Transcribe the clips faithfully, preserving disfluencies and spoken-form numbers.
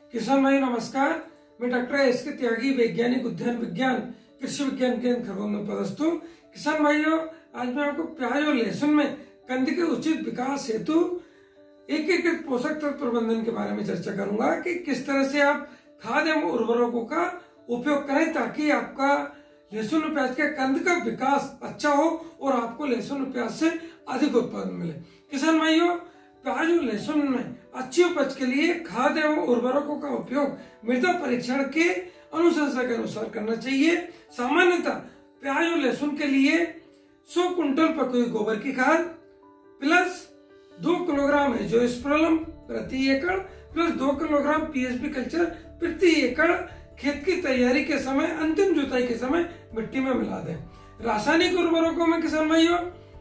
किसान भाई नमस्कार, मैं डॉक्टर एस के त्यागी, वैज्ञानिक उद्यान विज्ञान कृषि विज्ञान केंद्र खरगोन में पदस्थ हूँ। किसान भाइयों, आज मैं आपको प्याज और लहसुन में कंद के उचित विकास हेतु एक एक पोषक तत्व प्रबंधन के बारे में चर्चा करूंगा कि किस तरह से आप खाद एवं उर्वरकों का उपयोग करें ताकि आपका लहसुन और प्याज के कंद का विकास अच्छा हो और आपको लहसुन और प्याज से अधिक उत्पादन मिले। किसान भाइयों, प्याज और लहसुन में अच्छी उपज के लिए खाद एवं उर्वरकों का उपयोग मृदा परीक्षण के अनुशंसा के अनुसार करना चाहिए। सामान्यतः प्याज और लहसुन के लिए सौ कुंटल पकी हुई गोबर की खाद प्लस दो किलोग्राम एजोस्पर्म प्रति एकड़ प्लस दो किलोग्राम पीएचपी कल्चर प्रति एकड़ खेत की तैयारी के समय, अंतिम जुताई के समय मिट्टी में मिला दें। रासायनिक उर्वरकों में किसान भाइयों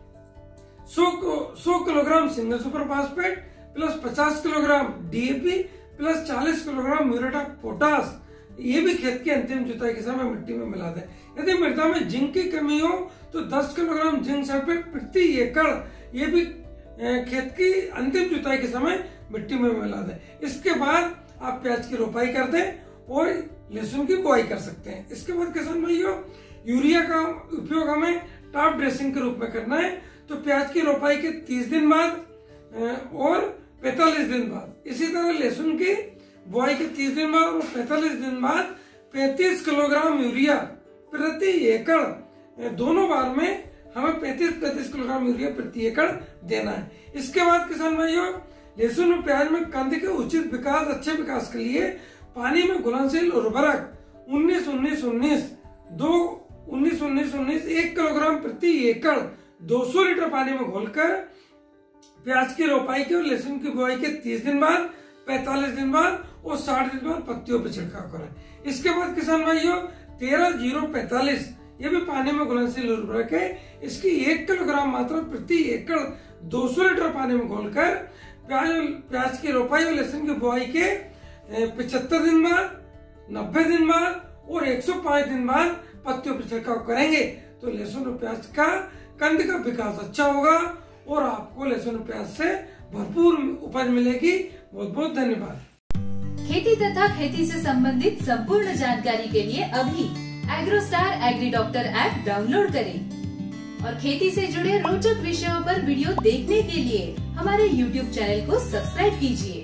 सौ kilogram single super phosphate plus पचास किलोग्राम डीएपी प्लस चालीस किलोग्राम म्यूरेट ऑफ पोटास, ये भी खेत की अंतिम जुताई के समय मिट्टी में मिला दें। यदि मृदा में जिंक की कमी हो तो दस किलोग्राम जिंक सल्फेट प्रति एकड़, ये भी खेत की अंतिम जुताई के समय मिट्टी में मिला दें। इसके बाद आप प्याज की रोपाई कर दें और लहसुन की बुआई कर सकते हैं। इसके बाद किसान भाइयों, यूरिया का उपयोग हमें टॉप ड्रेसिंग के रूप में करना है। तो प्याज की रोपाई के तीस दिन बाद और पैंतालीस दिन बाद, इसी तरह लहसुन की बुआई के तीस दिन बाद और पैंतालीस दिन बाद पैंतीस किलोग्राम यूरिया प्रति एकड़, दोनों बार में हमें पैंतीस पैंतीस किलोग्राम यूरिया प्रति एकड़ देना है। इसके बाद किसान भाइयों, लहसुन और प्याज में कंद के उचित विकास, अच्छे विकास के लिए पानी में घुलनशील उर्वरक उन्नीस उन्नीस उन्नीस दो उन्नीस उन्नीस उन्नीस एक किलोग्राम प्रति एकड़ दो सौ लीटर पानी में घोलकर प्याज की रोपाई के और लहसुन की बुआई के तीस दिन बाद, पैंतालीस दिन बाद और साठ दिन बाद पत्तियों पर छिड़काव करें। इसके बाद किसान भाइयों, तेरह जीरो पैंतालीस, ये भी पानी में घुलनशील उर्वरक है। इसकी एक किलोग्राम मात्रा प्रति एकड़ दो सौ लीटर पानी में घोलकर प्याज प्याज की रोपाई और लहसुन की बुआई के पचहत्तर दिन बाद, नब्बे दिन बाद और एक सौ पाँच दिन बाद पत्तियों पर छिड़काव करेंगे तो लहसुन और प्याज का कंद का विकास अच्छा होगा और आपको लहसुन और प्याज से भरपूर उपज मिलेगी। बहुत बहुत धन्यवाद। खेती तथा खेती से संबंधित संपूर्ण जानकारी के लिए अभी AgroStar agri doctor app download करें और खेती से जुड़े रोचक विषयों पर वीडियो देखने के लिए हमारे यूट्यूब चैनल को सब्सक्राइब कीजिए।